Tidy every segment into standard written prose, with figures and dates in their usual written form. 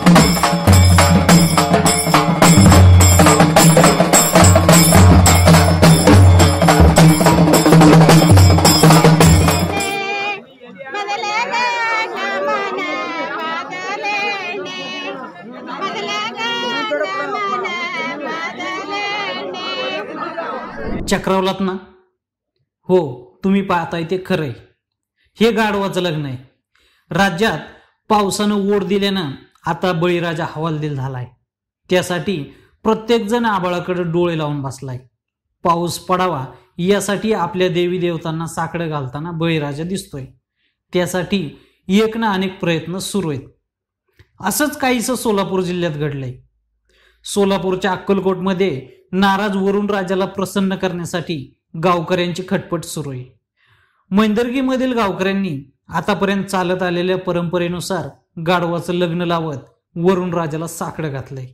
चक्रावलात ना? हो, तुम्ही पाहताय ते खरंय. हे गाढवाचं लग्न आहे. राज्यात पावसानं ओढ दिल्यानं आता बळीराजा हवालदिल झालाय. त्यासाठी प्रत्येक जण आबाळाकडे डोळे लावून बसलाय. पाऊस पडावा यासाठी आपल्या देवी देवतांना साकडं घालताना बळीराजा दिसतोय. त्यासाठी एक ना अनेक प्रयत्न सुरू आहेत. असंच काहीसं सोलापूर जिल्ह्यात घडलंय. सोलापूरच्या अक्कलकोटमध्ये नाराज वरुण राजाला प्रसन्न करण्यासाठी गावकऱ्यांची खटपट सुरू आहे. मैंदर्गीमधील गावकऱ्यांनी आतापर्यंत चालत आलेल्या परंपरेनुसार गाढवाचं लग्न लावत वरुण राजाला साकडं घातलंय.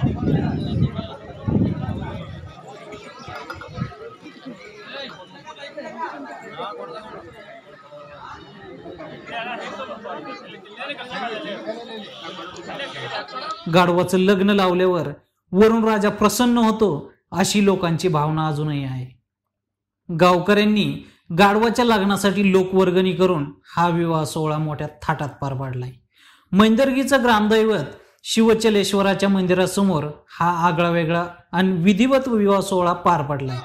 गाढवाचं लग्न लावल्यावर वरुण राजा प्रसन्न होतो अशी लोकांची भावना अजूनही आहे. गावकऱ्यांनी गाढवाच्या लग्नासाठी लोकवर्गणी करून हा विवाह सोहळा मोठ्या थाटात पार पाडलाय. मैंदर्गीचं ग्रामदैवत शिवचलेश्वराच्या मंदिरासमोर हा आगळा वेगळा आणि विधिवत विवाह सोहळा पार पडलाय.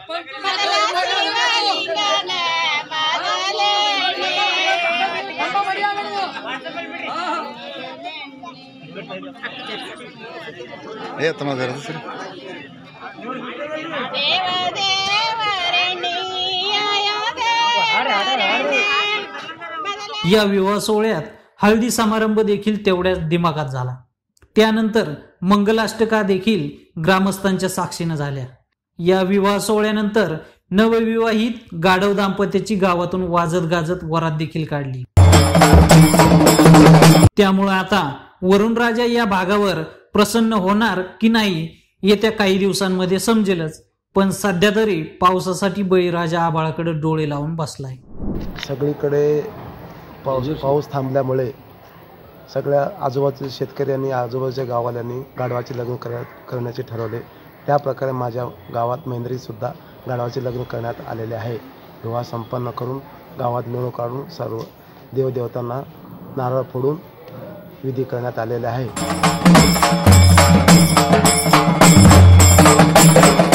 या विवाह सोहळ्यात हळदी समारंभ देखील तेवढ्याच दिमागात झाला. त्यानंतर मंगलाष्टका देखील ग्रामस्थांच्या साक्षीनं झाल्या. या विवाह सोहळ्यानंतर नवविवाहित गाढव दाम्पत्याची गावातून वाजत गाजत वरात देखील काढली. त्यामुळे आता वरुण राजा या भागावर प्रसन्न होणार की नाही येत्या काही दिवसांमध्ये समजेलच. पण सध्या तरी पावसासाठी बळीराजा आबाळाकडे डोळे लावून बसलाय. सगळीकडे पाऊस थांबल्यामुळे सगळ्या आजूबाजूच्या शेतकऱ्यांनी आजूबाजूच्या गाववाल्यांनी गाढवाचे लग्न करण्याचे ठरवले. त्या प्रकारे माझ्या गावात मैंदरी सुद्धा गाढवाचे लग्न करण्यात आलेले आहे. विवाह संपन्न करून गावात मिरवणूक काढून सर्व देवदेवतांना नारळ फोडून विधी करण्यात आलेले आहे.